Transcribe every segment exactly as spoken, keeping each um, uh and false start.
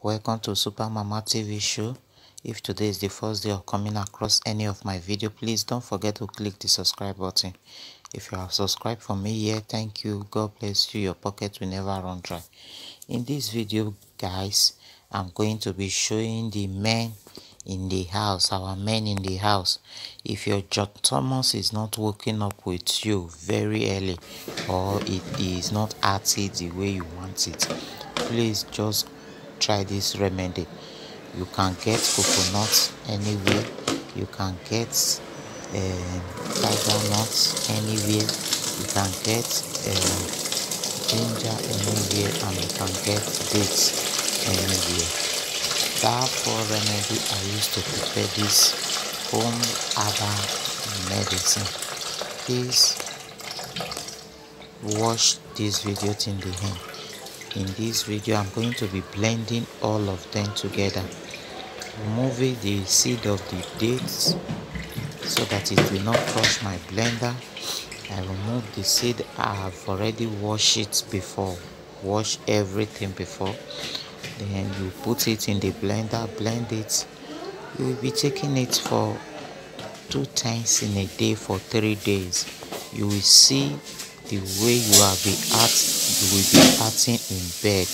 Welcome to Super Mama T V show. If today is the first day of coming across any of my video, please don't forget to click the subscribe button. If you have subscribed for me here, thank you. God bless you. Your pocket will never run dry. In this video, guys, I'm going to be showing the men in the house, our men in the house. If your John Thomas is not waking up with you very early, or it is not acting the way you want it, please just try this remedy. You can get coconut anywhere, you can get um, tiger nuts anywhere, you can get um, ginger anywhere, and you can get dates anywhere. That for remedy I used to prepare this home herbal medicine. Please watch this video till the end. In this video, I'm going to be blending all of them together, removing the seed of the dates so that it will not crush my blender. I remove the seed. I have already washed it before, wash everything before. Then you put it in the blender, blend it. You will be taking it for two times in a day for three days. You will see the way you have been act, you will be acting in bed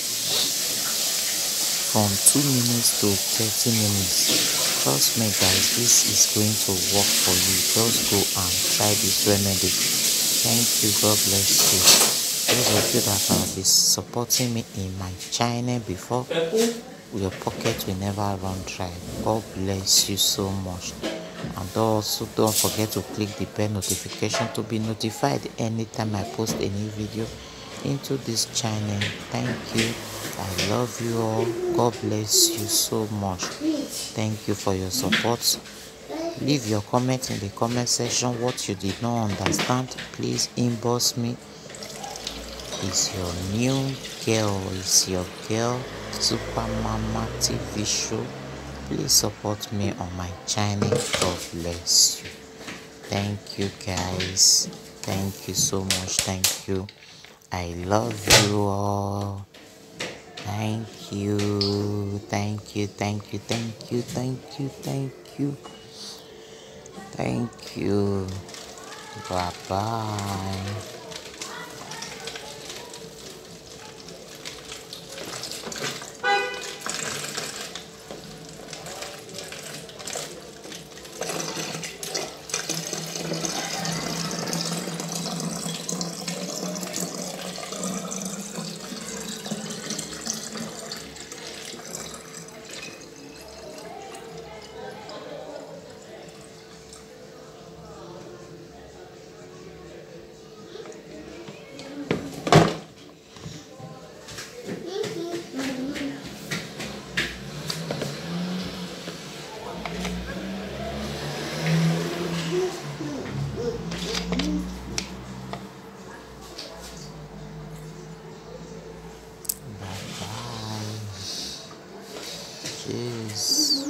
from two minutes to thirty minutes. Trust me, guys, this is going to work for you. Just go and try this remedy. Thank you. God bless you. Those of you that have been supporting me in my channel before, your pocket will never run dry. God bless you so much. And also don't forget to click the bell notification to be notified anytime I post a new video into this channel. Thank you. I love you all. God bless you so much. Thank you for your support. Leave your comment in the comment section what you did not understand. Please inbox me. It's your new girl, it's your girl Super Mama T V show. Please support me on my channel. God bless you. Thank you, guys. Thank you so much. Thank you. I love you all. Thank you. Thank you. Thank you. Thank you. Thank you. Thank you. Thank you. Bye bye. Bye bye. Cheers.